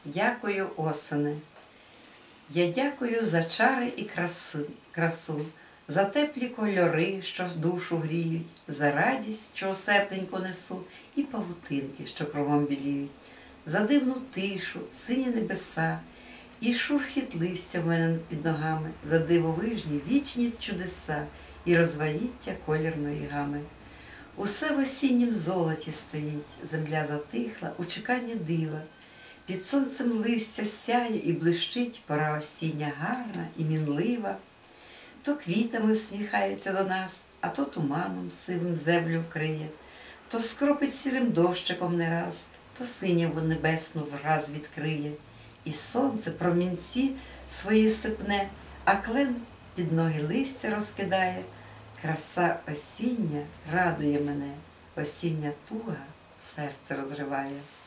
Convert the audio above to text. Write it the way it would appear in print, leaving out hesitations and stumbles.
Дякую, осени. Я дякую за чари і красу, за теплі кольори, що душу гріють, за радість, що серденько несу, і павутинки, що кругом біліють, за дивну тишу, сині небеса, і шурхіт листя в мене під ногами, за дивовижні вічні чудеса і розваїття колірної гами. Усе в осіннім золоті стоїть, земля затихла у чеканні дива. Під сонцем листя сяє і блищить, пора осіння гарна і мінлива. То квітами усміхається до нас, а то туманом сивим землю вкриє, то скропить сірим дощиком не раз, то синяву небесну враз відкриє. І сонце промінці свої сипне, а клен під ноги листя розкидає. Краса осіння радує мене, осіння туга серце розриває.